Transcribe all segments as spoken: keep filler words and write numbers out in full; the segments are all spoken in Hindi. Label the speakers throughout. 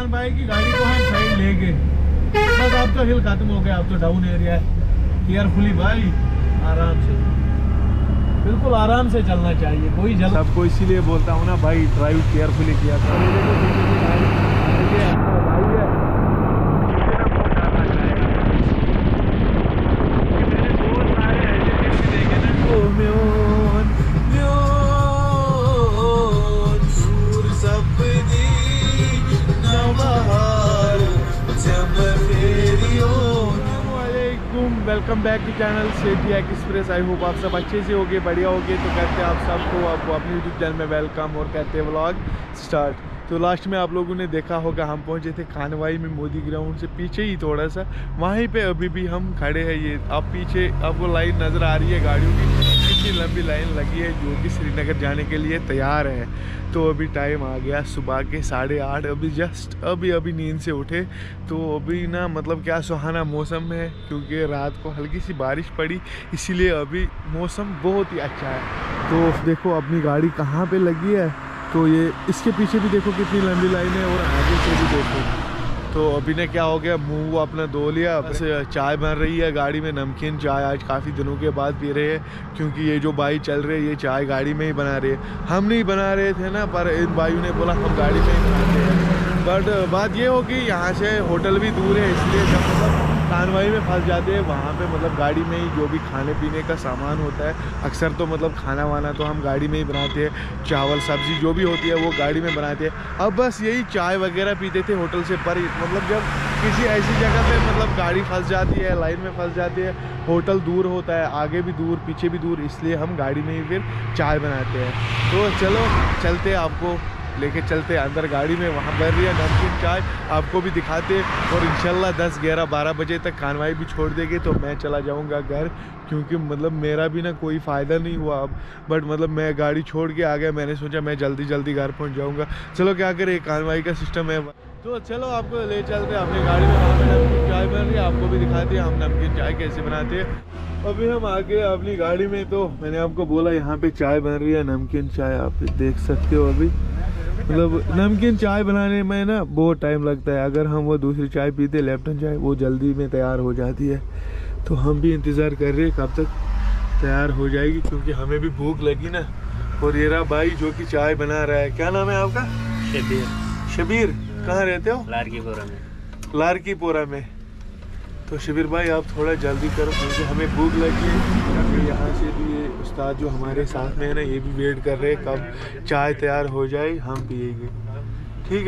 Speaker 1: फैजान भाई की गाड़ी को हम साइड ले गए, बस अब तो हिल खत्म हो गया, अब तो डाउन एरिया है। केयरफुली भाई, आराम से, बिल्कुल आराम से चलना चाहिए, कोई जल्द। सबको इसीलिए बोलता हूँ ना भाई, ड्राइव केयरफुली किया करो। Welcome back to channel Sethi express. I hope आप सब अच्छे से होगे, बढ़िया होगे। तो कहते हैं आप सबको आपको अपने यूट्यूब चैनल में वेलकम और कहते हैं व्लॉग स्टार्ट। तो लास्ट में आप लोगों ने देखा होगा हम पहुंचे थे खानवाई में, मोदी ग्राउंड से पीछे ही थोड़ा सा, वहीं पे अभी भी हम खड़े हैं। ये आप पीछे आपको लाइन नज़र आ रही है गाड़ियों की, कितनी लंबी लाइन लगी है जो कि श्रीनगर जाने के लिए तैयार है। तो अभी टाइम आ गया सुबह के साढ़े आठ, अभी जस्ट अभी अभी नींद से उठे। तो अभी ना मतलब क्या सुहाना मौसम है, क्योंकि रात को हल्की सी बारिश पड़ी, इसीलिए अभी मौसम बहुत ही अच्छा है। तो देखो अपनी गाड़ी कहाँ पे लगी है, तो ये इसके पीछे भी देखो कितनी लंबी लाइन है, और आगे से भी देखो। तो अभी ने क्या हो गया, मुंह अपना धो लिया, बस चाय बन रही है गाड़ी में, नमकीन चाय आज काफ़ी दिनों के बाद पी रहे हैं, क्योंकि ये जो भाई चल रहे हैं ये चाय गाड़ी में ही बना रहे हैं। हम नहीं बना रहे थे ना, पर इन भाइयों ने बोला हम गाड़ी में ही बनाते हैं। बट बात ये होगी यहाँ से होटल भी दूर है, इसलिए जब मतलब खानवाई में फंस जाते हैं वहाँ पे मतलब गाड़ी में ही जो भी खाने पीने का सामान होता है, अक्सर तो मतलब खाना वाना तो हम गाड़ी में ही बनाते हैं, चावल सब्ज़ी जो भी होती है वो गाड़ी में बनाते हैं। अब बस यही चाय वगैरह पीते थे होटल से, पर मतलब जब किसी ऐसी जगह पे मतलब गाड़ी फंस जाती है, लाइन में फंस जाती है, होटल दूर होता है, आगे भी दूर पीछे भी दूर, इसलिए हम गाड़ी में ही फिर चाय बनाते हैं। तो चलो चलते आपको लेके चलते अंदर गाड़ी में, वहाँ बन रही है नमकीन चाय, आपको भी दिखाते। और इंशाल्लाह दस ग्यारह बारह बजे तक खानवाई भी छोड़ देंगे तो मैं चला जाऊँगा घर, क्योंकि मतलब मेरा भी ना कोई फ़ायदा नहीं हुआ अब, बट मतलब मैं गाड़ी छोड़ के आ गया, मैंने सोचा मैं जल्दी जल्दी घर पहुँच जाऊँगा। चलो क्या करें, खानवाई का सिस्टम है। तो चलो आपको ले चलते अपनी गाड़ी में, वहाँ पर नमकीन चाय बन रही है, आपको भी दिखाते हैं हम नमकीन चाय कैसे बनाते हैं। अभी हम आगे अपनी गाड़ी में, तो मैंने आपको बोला यहाँ पे चाय बन रही है, नमकीन चाय आप देख सकते हो। अभी मतलब नमकीन चाय बनाने में ना बहुत टाइम लगता है, अगर हम वो दूसरी चाय पीते लेप्टन चाय, वो जल्दी में तैयार हो जाती है। तो हम भी इंतज़ार कर रहे हैं कब तक तैयार हो जाएगी, क्योंकि हमें भी भूख लगी ना। और ये रहा भाई जो कि चाय बना रहा है, क्या नाम है आपका? शबीर। शबीर, कहाँ रहते हो? लारकीपोरा में। लारकीपोरा में। तो शबीर भाई आप थोड़ा जल्दी करो, क्योंकि हमें भूख लगी है। यहाँ से भी ये उस्ताद जो हमारे साथ में है ना, ये भी वेट कर रहे हैं कब चाय तैयार हो जाए हम पिएंगे, ठीक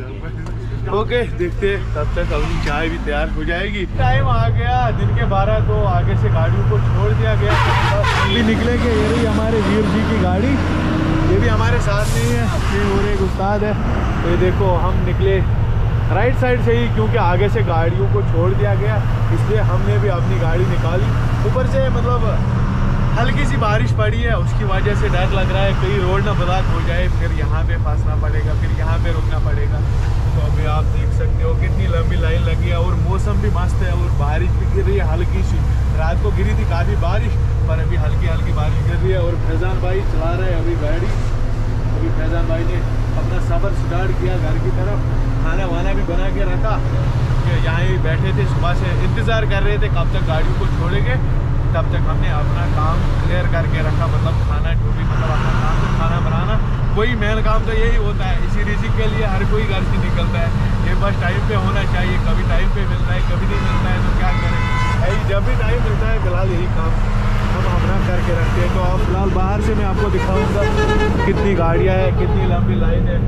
Speaker 1: है? ओके, देखते हैं तब तक अपनी चाय भी तैयार हो जाएगी। टाइम आ गया दिन के बारह, तो आगे से गाड़ियों को छोड़ दिया गया, हम भी निकलेंगे। ये रही हमारे वीर जी की गाड़ी, ये भी हमारे साथ नहीं है, अपनी और एक उस्ताद है। तो ये देखो हम निकले राइट साइड से ही, क्योंकि आगे से गाड़ियों को छोड़ दिया गया, इसलिए हमने भी अपनी गाड़ी निकाली। ऊपर से मतलब हल्की सी बारिश पड़ी है, उसकी वजह से डर लग रहा है कहीं रोड ना ब्लॉक हो जाए, फिर यहाँ पे फंसना पड़ेगा, फिर यहाँ पे रुकना पड़ेगा। तो अभी आप देख सकते हो कितनी लंबी लाइन लगी है, और मौसम भी मस्त है, और बारिश भी गिर रही है हल्की सी। रात को गिरी थी काफ़ी बारिश, पर अभी हल्की हल्की बारिश गिर रही है। और फैजान भाई चला रहे हैं अभी गाड़ी। अभी फैजान भाई ने अपना सफ़र स्टार्ट किया घर की तरफ, खाना वाना भी बना के रखा, यहाँ ही बैठे थे सुबह से, इंतज़ार कर रहे थे कब तक गाड़ियों को छोड़ेंगे, तब तक हमने अपना काम क्लियर करके रखा। मतलब खाना जो भी मतलब अपना काम तो खाना बनाना, वही मेन काम तो यही होता है। इसी रिज़्क़ के लिए हर कोई घर से निकलता है, ये बस टाइम पे होना चाहिए। कभी टाइम पे मिलता है, कभी नहीं मिलता है, तो क्या करें, जब भी टाइम मिलता है फिलहाल यही काम हम अपना करके रखते हैं। तो अब फिलहाल बाहर से मैं आपको दिखाऊँगा कितनी गाड़ियाँ हैं, कितनी लंबी लाइन है।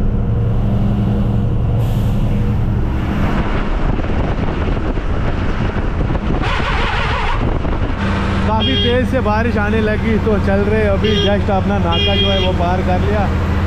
Speaker 1: काफ़ी तेज़ से बारिश आने लगी, तो चल रहे अभी जस्ट अपना नाका जो है वो पार कर लिया।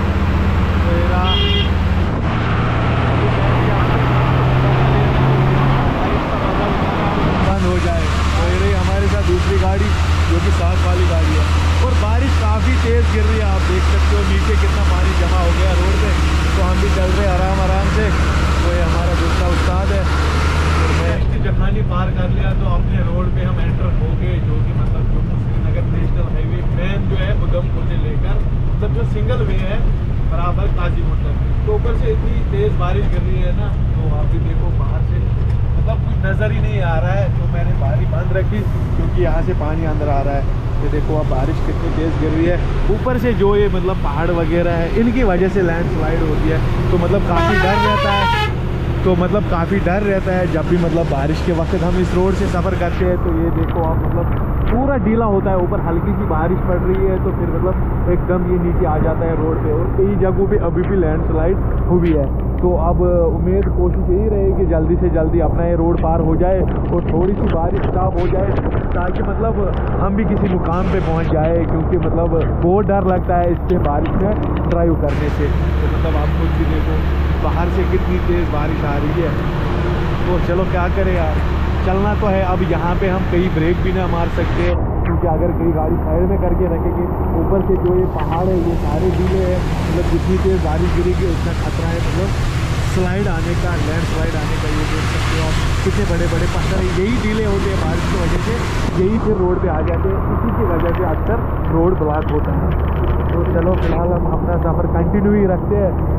Speaker 1: बंद हो जाए तो ये रही हमारे साथ दूसरी गाड़ी जो कि साथ वाली गाड़ी है, और बारिश काफ़ी तेज़ गिर रही है, आप देख सकते हो नीचे कितना पानी जमा हो गया रोड पे। तो हम भी चल रहे आराम आराम से। तो ये हमारा दूसरा उस्ताद है, जहानी पार कर लिया, तो अपने रोड पे हम एंटर हो गए, जो कि मतलब Jammu Srinagar national highway main जो है उधमपुर से लेकर, मतलब जो सिंगल वे है बराबर काजी मोटर। तो ऊपर से इतनी तेज़ बारिश कर रही है ना, तो आप भी देखो बाहर से मतलब कुछ नज़र ही नहीं आ रहा है। तो मैंने बारी बंद रखी क्योंकि यहाँ से पानी अंदर आ रहा है। ये देखो अब बारिश कितनी तेज़ गिर रही है। ऊपर से जो ये मतलब पहाड़ वगैरह है, इनकी वजह से लैंडस्लाइड होती है। तो मतलब काफ़ी डर रहता है तो मतलब काफ़ी डर रहता है जब भी मतलब बारिश के वक्त हम इस रोड से सफ़र करते हैं। तो ये देखो आप मतलब पूरा ढीला होता है, ऊपर हल्की सी बारिश पड़ रही है तो फिर मतलब एकदम ये नीचे आ जाता है रोड पे। और कई जगहों पे अभी भी लैंडस्लाइड हुई है। तो अब उम्मीद कोशिश यही रहेगी कि जल्दी से जल्दी अपना ये रोड पार हो जाए और थोड़ी सी बारिश स्टॉप हो जाए, ताकि मतलब हम भी किसी मुकाम पे पहुंच जाए। क्योंकि मतलब बहुत डर लगता है इससे बारिश में ड्राइव करने से। तो मतलब आप खुद भी देखो बाहर से कितनी तेज़ बारिश आ रही है। तो चलो क्या करें यार, चलना तो है। अब यहाँ पे हम कहीं ब्रेक भी ना मार सकते हैं, क्योंकि अगर कहीं गाड़ी साइड में करके रखेंगे, ऊपर से जो ये पहाड़ है ये सारे ढीले हैं। मतलब जितनी तेज़ बारिश गिरेगी उतना खतरा है मतलब स्लाइड आने का, लैंड स्लाइड आने का। ये देख सकते हो आप कितने बड़े बड़े पत्थर यही ढीले होते हैं बारिश की वजह से, यही फिर रोड पे आ जाते हैं। इसी की वजह से अक्सर रोड ब्लॉक होता है। तो चलो फिलहाल हम अपना सफ़र कंटिन्यू ही रखते हैं।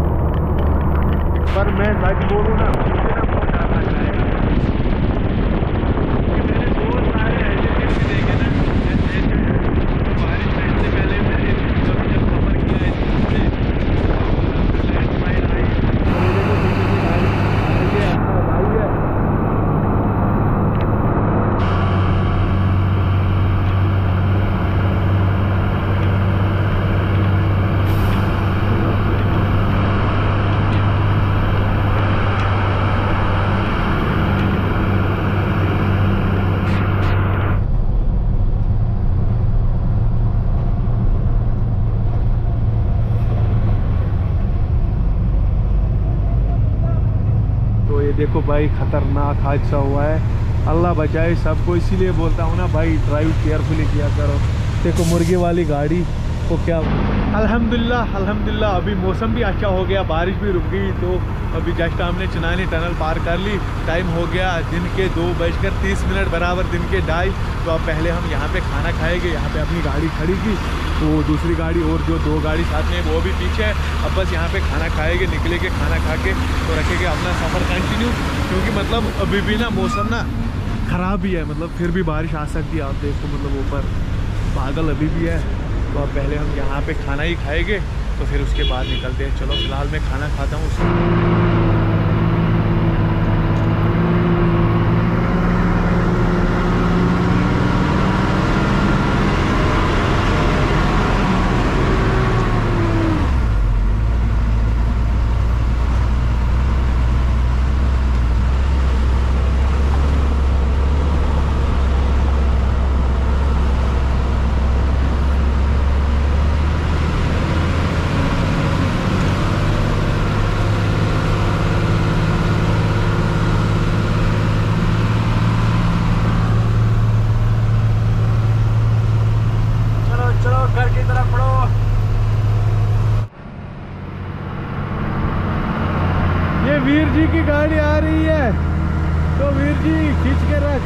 Speaker 1: पर मैं सच बोलूँ ना, मुझे ना बहुत डर लग रहा है कि मैंने बहुत सारे ऐसे फिल्म भी देखे ना, जैसे बारिश में इससे पहले मैंने कभी जब सफ़र किया है इससे लैंड स्लाइड आई और ये देखो पीछे से गाड़ी आगे अपना भाई है। देखो भाई खतरनाक हादसा हुआ है, अल्लाह बचाए सबको। इसीलिए बोलता हूँ ना भाई, ड्राइव केयरफुली किया करो। देखो मुर्गे वाली गाड़ी को क्या, अल्हम्दुलिल्लाह अल्हम्दुलिल्लाह अभी मौसम भी अच्छा हो गया, बारिश भी रुक गई। तो अभी जस्ट हमने चिनानी टनल पार कर ली। टाइम हो गया दिन के दो बजकर तीस मिनट बराबर, दिन के ढाई। तो अब पहले हम यहाँ पे खाना खाएंगे। यहाँ पे अपनी गाड़ी खड़ी की, तो दूसरी गाड़ी और जो दो गाड़ी साथ में वो भी पीछे है। अब बस यहाँ पे खाना खाएंगे, निकलेंगे, खाना खा के तो रखेंगे अपना सफ़र कंटिन्यू। क्योंकि मतलब अभी भी ना मौसम ना ख़राब ही है, मतलब फिर भी बारिश आ सकती है। आप देखो मतलब ऊपर बादल अभी भी है। तो अब पहले हम यहाँ पे खाना ही खाएंगे, तो फिर उसके बाद निकलते हैं। चलो फिलहाल मैं खाना खाता हूँ उसके। वीर जी की गाड़ी आ रही है, तो वीर जी खींच के रख।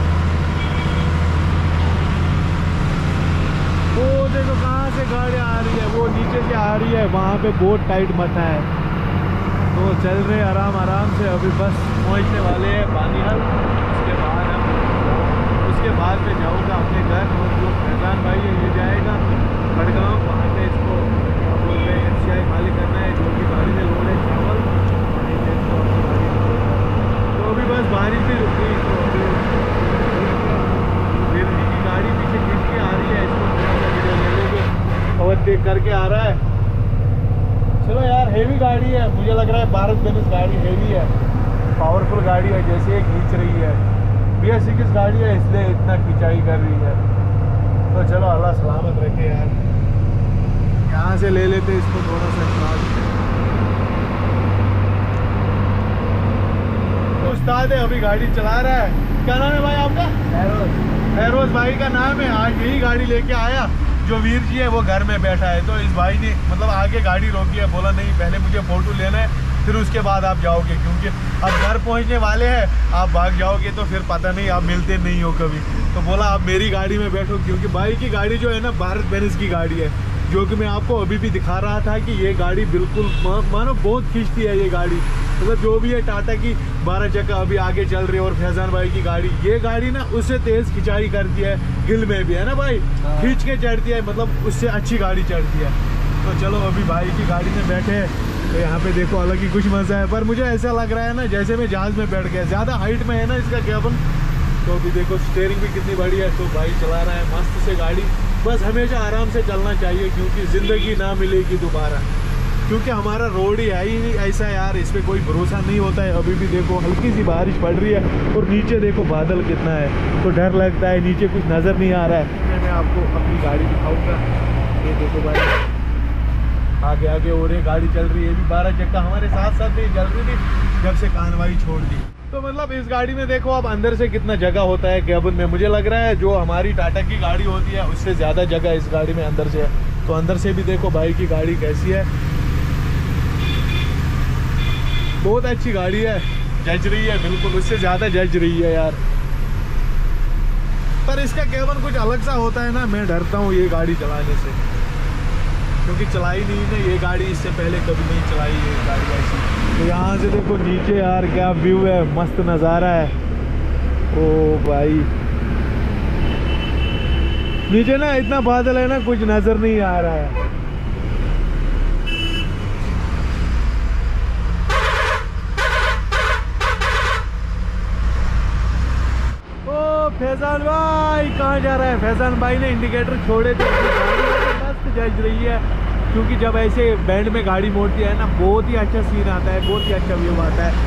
Speaker 1: वो देखो कहाँ से गाड़ी आ रही है, वो नीचे से आ रही है, वहाँ पे बहुत टाइट मथा है। तो चल रहे आराम आराम से। अभी बस पहुँचने वाले हैं बानीहाल। उसके बाद हम उसके बाद में जाऊँगा अपने घर, और जो फैजान भाई है ये जाएगा बड़गांव। वहाँ से इसको बोलते हैं एफ सी आई खाली करना है, जो कि गाड़ी से लोड है चावल। तो अभी बस बारिश भी रुक गई, तो अभी वीर जी की गाड़ी पीछे खींच के आ रही है। इसको वीडियो ले लेंगे, ओवरटेक करके आ रहा है। चलो यार, हेवी गाड़ी है, मुझे लग रहा है भारत बेंज गाड़ी हेवी है, पावरफुल गाड़ी है, जैसे ये खींच रही है। बी एस सिक्स गाड़ी है, इसलिए इतना खिंचाई कर रही है। तो चलो अल्लाह सलामत रखे यार। यहाँ से ले लेते इसको थोड़ा सा क्लास। उस्ताद है, अभी गाड़ी चला रहा है। क्या नाम है भाई आपका? फैरोज। फैरोज भाई का नाम है। आज यही गाड़ी लेके आया, जो वीर जी है वो घर में बैठा है। तो इस भाई ने मतलब आगे गाड़ी रोकी है, बोला नहीं पहले मुझे फ़ोटो लेना है, फिर उसके बाद आप जाओगे, क्योंकि अब घर पहुंचने वाले हैं। आप भाग जाओगे तो फिर पता नहीं, आप मिलते नहीं हो कभी। तो बोला आप मेरी गाड़ी में बैठो, क्योंकि भाई की गाड़ी जो है ना भारत बेंज की गाड़ी है। जो कि मैं आपको अभी भी दिखा रहा था कि ये गाड़ी बिल्कुल मानो बहुत खींचती है ये गाड़ी। मतलब जो भी है टाटा की बारह चक्का अभी आगे चल रही है और फैजान भाई की गाड़ी, ये गाड़ी ना उससे तेज़ खिंचाई करती है, हिल में भी है ना भाई, खींच के चढ़ती है, मतलब उससे अच्छी गाड़ी चढ़ती है। तो चलो अभी भाई की गाड़ी में बैठे हैं तो यहाँ पे देखो अलग ही कुछ मज़ा है। पर मुझे ऐसा लग रहा है ना जैसे मैं जहाज़ में बैठ गया, ज़्यादा हाइट में है ना इसका केबिन। तो अभी देखो स्टीयरिंग भी कितनी बड़ी है। तो भाई चला रहा है मस्त से गाड़ी। बस हमेशा आराम से चलना चाहिए क्योंकि ज़िंदगी ना मिलेगी दोबारा, क्योंकि हमारा रोड ही है ही नहीं ऐसा यार, इस पर कोई भरोसा नहीं होता है। अभी भी देखो हल्की सी बारिश पड़ रही है और नीचे देखो बादल कितना है, तो डर लगता है, नीचे कुछ नज़र नहीं आ रहा है। मैं आपको अपनी गाड़ी दिखाऊंगा। ये देखो भाई आगे आगे और एक गाड़ी चल रही है, भी बारह चक्का हमारे साथ साथ नहीं चल रही थी जब से कानवाई छोड़ दी। तो मतलब इस गाड़ी में देखो आप अंदर से कितना जगह होता है केबिन में। मुझे लग रहा है जो हमारी टाटा की गाड़ी होती है उससे ज़्यादा जगह इस गाड़ी में अंदर से है। तो अंदर से भी देखो भाई की गाड़ी कैसी है, बहुत अच्छी गाड़ी है, जज रही है बिल्कुल, उससे ज़्यादा जज रही है यार। पर इसका केबिन कुछ अलग सा होता है ना, मैं डरता हूँ ये गाड़ी चलाने से, क्योंकि चलाई नहीं है ये गाड़ी, इससे पहले कभी नहीं चलाई ये गाड़ी ऐसी। तो यहाँ से देखो नीचे यार क्या व्यू है, मस्त नज़ारा है। ओ भाई नीचे ना इतना बादल है ना कुछ नज़र नहीं आ रहा है। ओ फैजान भाई कहाँ जा रहा है? फैजान भाई ने इंडिकेटर छोड़े थे, मस्त जज रही है, क्योंकि जब ऐसे बैंड में गाड़ी मोड़ती है ना बहुत ही अच्छा सीन आता है, बहुत ही अच्छा व्यू आता है।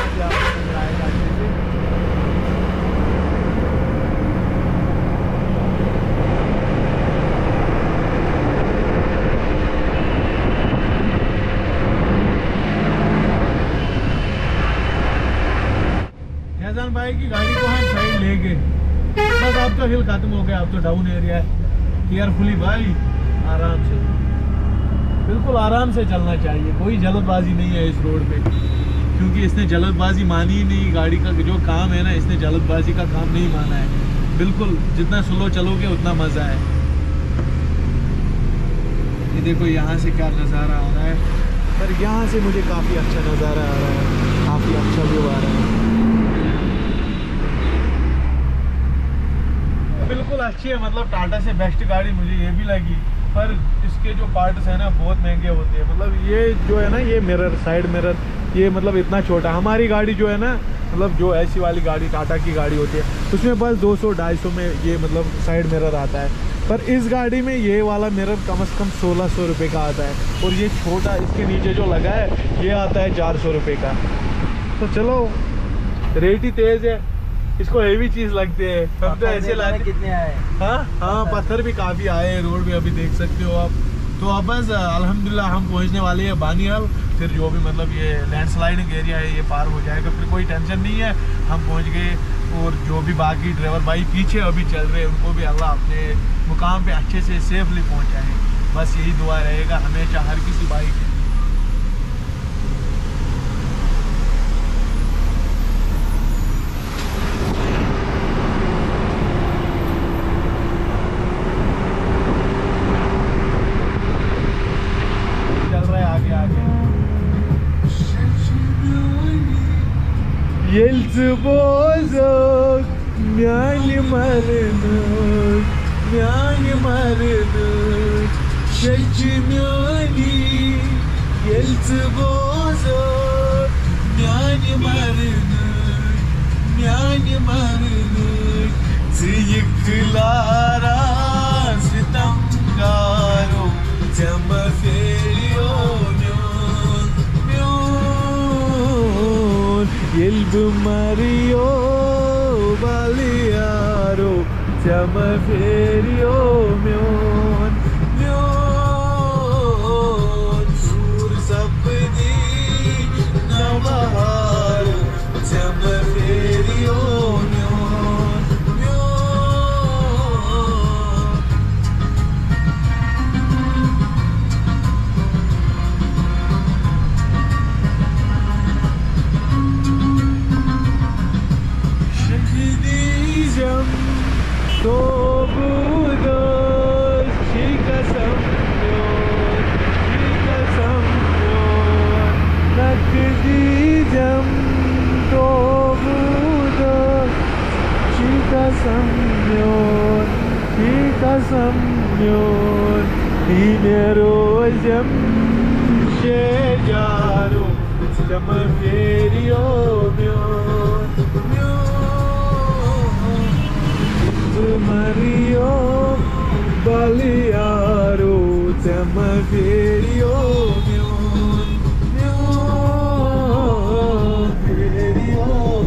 Speaker 1: फैजान भाई की गाड़ी को हम साइड ले गए, बस अब तो हिल खत्म हो गया, अब तो डाउन एरिया है। केयरफुली भाई, आराम से, बिल्कुल आराम से चलना चाहिए, कोई जल्दबाजी नहीं है इस रोड पे, क्योंकि इसने जल्दबाजी मानी ही नहीं। गाड़ी का जो काम है ना इसने जल्दबाजी का काम नहीं माना है, बिल्कुल जितना स्लो चलोगे उतना मज़ा है। ये देखो यहाँ से क्या नज़ारा आ रहा है, पर यहाँ से मुझे काफ़ी अच्छा नज़ारा आ रहा है, काफ़ी अच्छा व्यू आ रहा है, बिल्कुल अच्छी है। मतलब टाटा से बेस्ट गाड़ी मुझे ये भी लगी, पर इसके जो पार्ट्स हैं ना बहुत महंगे होते हैं। मतलब ये जो है ना ये मिरर, साइड मिरर, ये मतलब इतना छोटा, हमारी गाड़ी जो है ना मतलब जो ऐसी वाली गाड़ी टाटा की गाड़ी होती है उसमें बस दो सौ ढाई सौ में ये मतलब साइड मिरर आता है, पर इस गाड़ी में ये वाला मिरर कम से कम सोलह सौ रुपये का आता है, और ये छोटा इसके नीचे जो लगा है ये आता है चार सौ रुपये का। तो चलो रेट ही तेज़ है, इसको हेवी चीज लगते हैं। हम तो ऐसे लाते कितने आए, हाँ हाँ पत्थर भी काफी आए रोड पे, अभी देख सकते हो आप। तो अब बस अल्हम्दुलिल्लाह हम पहुंचने वाले हैं बानीहाल, फिर जो भी मतलब ये लैंडस्लाइडिंग एरिया है ये पार हो जाएगा, फिर कोई टेंशन नहीं है, हम पहुंच गए। और जो भी बाकी ड्राइवर भाई पीछे अभी चल रहे हैं उनको भी अल्लाह अपने मुकाम पे अच्छे से सेफली पहुँचाए, बस यही दुआ रहेगा हमेशा हर किसी भाई के। Yeltsi bozuk, miali marinuk, miali marinuk, şekçi miali. Yeltsi bozuk, miali marinuk, miali marinuk, ziyiklara sitamgaro, cema feriyor. Yelbu Mario Baliaro Chama Ferio Myon Myon Sur Sapdi Navaharo Chama Ferio Myon Myon Şehidizem Tobudur samyon inerozem şecaro Cama veriyor myon myon Mario Balearo Cama veriyor myon myon veriyor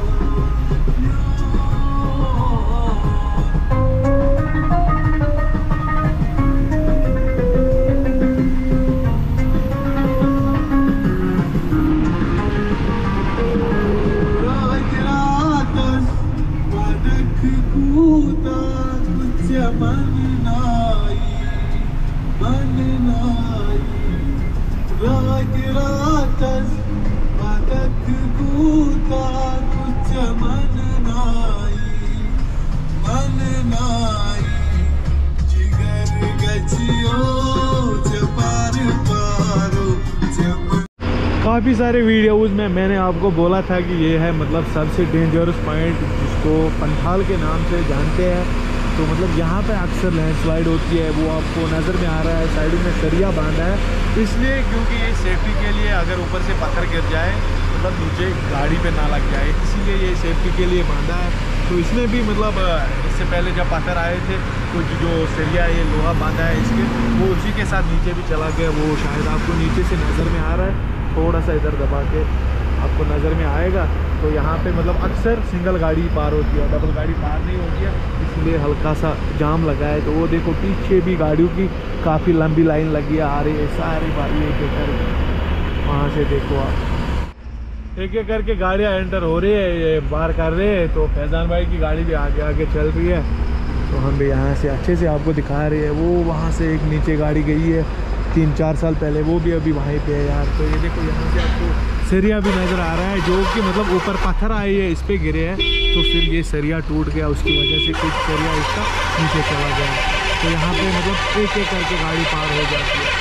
Speaker 1: काफ़ी सारे वीडियोज़ में मैंने आपको बोला था कि ये है मतलब सबसे डेंजरस पॉइंट जिसको पंथाल के नाम से जानते हैं। तो मतलब यहाँ पे अक्सर लैंडस्लाइड होती है, वो आपको नज़र में आ रहा है। साइड में सरिया बांधा है इसलिए क्योंकि ये सेफ्टी के लिए, अगर ऊपर से पत्थर गिर जाए मतलब नीचे गाड़ी पे ना लग जाए, इसीलिए ये सेफ्टी के लिए बांधा है। तो इसमें भी मतलब इससे पहले जब पत्थर आए थे कुछ जो सरिया ये लोहा बांधा है इसके, वो उसी के साथ नीचे भी चला गया। वो शायद आपको नीचे से नज़र में आ रहा है, थोड़ा सा इधर दबा के आपको नज़र में आएगा। तो यहाँ पे मतलब अक्सर सिंगल गाड़ी पार होती है, डबल गाड़ी पार नहीं होती है, इसलिए हल्का सा जाम लगा है। तो वो देखो पीछे भी गाड़ियों की काफ़ी लंबी लाइन लगी है, आ रही है सारी भाई एक एक करके। वहाँ से देखो आप एक एक करके गाड़ियाँ एंटर हो रही है, ये बाहर कर रहे हैं। तो फैज़ान भाई की गाड़ी भी आगे आगे चल रही है, तो हम भी यहाँ से अच्छे से आपको दिखा रहे हैं। वो वहाँ से एक नीचे गाड़ी गई है तीन चार साल पहले, वो भी अभी वहीं पे है यार। तो ये देखो यहाँ से आपको सरिया भी नज़र आ रहा है, जो कि मतलब ऊपर पत्थर आए है इस पे गिरे हैं, तो फिर ये सरिया टूट गया, उसकी वजह से कुछ सरिया इसका नीचे चला गया। तो यहाँ पे मतलब एक एक करके गाड़ी पार हो जाती है।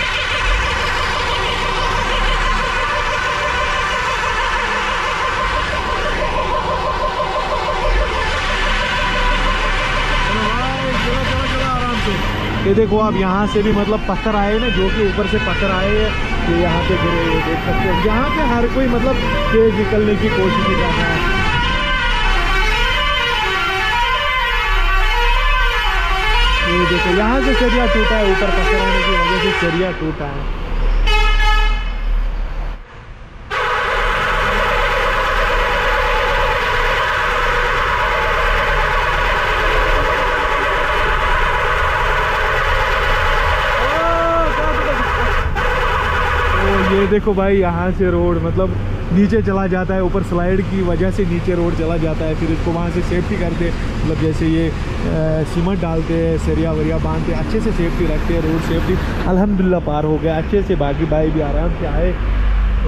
Speaker 1: ये देखो आप यहाँ से भी मतलब पत्थर आए ना, जो कि ऊपर से पत्थर आए हैं, ये यहाँ पे गिरे हुए देख सकते हो। यहाँ पे हर कोई मतलब तेज निकलने की कोशिश ही कर रहा है। ये देखो यहाँ से सरिया टूटा है, ऊपर पत्थर आने की वजह से सरिया टूटा है। ये देखो भाई यहाँ से रोड मतलब नीचे चला जाता है, ऊपर स्लाइड की वजह से नीचे रोड चला जाता है। फिर इसको वहाँ से सेफ्टी करते, मतलब जैसे ये सीमेंट डालते हैं, सरिया वरिया बांधते, अच्छे से सेफ्टी रखते हैं। रोड सेफ्टी अल्हम्दुलिल्लाह पार हो गया अच्छे से, बाकी भाई भी आराम से आए। तो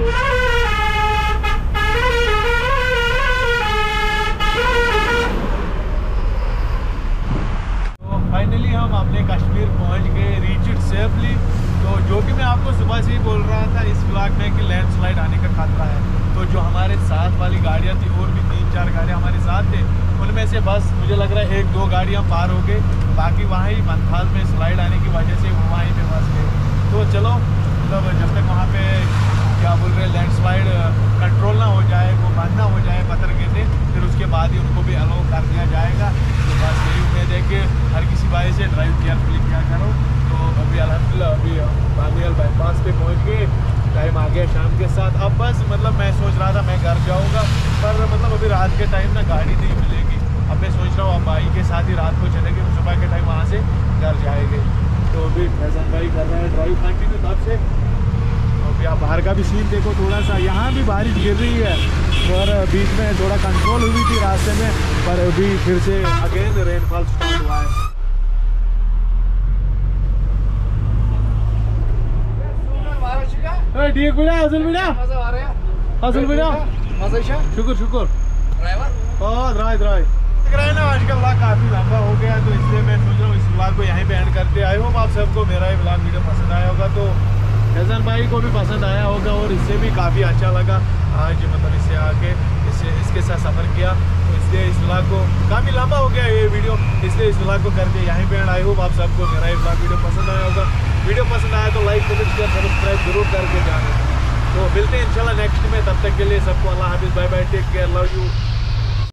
Speaker 1: फाइनली हम अपने कश्मीर पहुँच गए, रीच इट सेफली। तो जो कि मैं आपको सुबह से ही बोल रहा था इस ब्लॉग में कि लैंडस्लाइड आने का खतरा है। तो जो हमारे साथ वाली गाड़ियाँ थी, और भी तीन चार गाड़ियाँ हमारे साथ थे, उनमें से बस मुझे लग रहा है एक दो गाड़ियाँ पार हो गए, बाकी वहाँ ही पंथाल में स्लाइड आने की वजह से वो वहीं पे फंस गए। तो चलो मतलब जब तक वहाँ पे क्या बोल रहे हैं लैंडस्लाइड कंट्रोल ना हो जाए, वो बंद ना हो जाए पत्थर गिरने, फिर उसके बाद ही उनको भी अलाउ कर दिया जाएगा। तो बस यही उम्मीद है कि हर किसी भाई से ड्राइव केयरफुली किया करो। तो अभी अल्हम्दुलिल्लाह अभी बानियाल बाईपास पे पहुंच गए, टाइम आ गया शाम के साथ। अब बस मतलब मैं सोच रहा था मैं घर जाऊंगा, पर मतलब अभी रात के टाइम ना गाड़ी नहीं मिलेगी। अब मैं सोच रहा हूँ अब भाई के साथ ही रात को चलेंगे, तो सुबह के टाइम वहाँ से घर जाएंगे। तो अभी फैज़ान भाई कर रहे हैं ड्राइव कंटिन्यू तब से। अभी आप बाहर का भी सीन देखो थोड़ा सा, यहाँ भी बारिश गिर रही है और बीच में थोड़ा कंट्रोल हुई थी रास्ते में, पर अभी फिर से अगेन रेनफॉल स्टार्ट हुआ है। ठीक बिना असल बिना असल बिना शुक्र शुक्र हाँ द्राय द्राय ना। आज का ब्लॉग काफ़ी लंबा हो गया, तो इसलिए मैं सोच रहा हूँ इस ब्लॉग को यहीं पे एंड करते। आई होप आप सबको मेरा ये ब्लॉग वीडियो पसंद आया होगा। तो फैज़ान भाई को भी पसंद आया होगा और इससे भी काफ़ी अच्छा लगा आज मतलब इससे आके इससे इसके साथ सफ़र किया। तो इसलिए इस व्लॉग को काफ़ी लंबा हो गया ये वीडियो, इसलिए इस व्लॉग को करके यहीं पे एंड। आई होप आप सबको मेरा ये व्लॉग वीडियो पसंद आया होगा। वीडियो पसंद आया तो लाइक कमेंट शेयर सब्सक्राइब जरूर करके जाना। तो मिलते हैं इंशाल्लाह नेक्स्ट में, तब तक के लिए सबको अल्लाह हाफिज़, bye bye, take care, love you.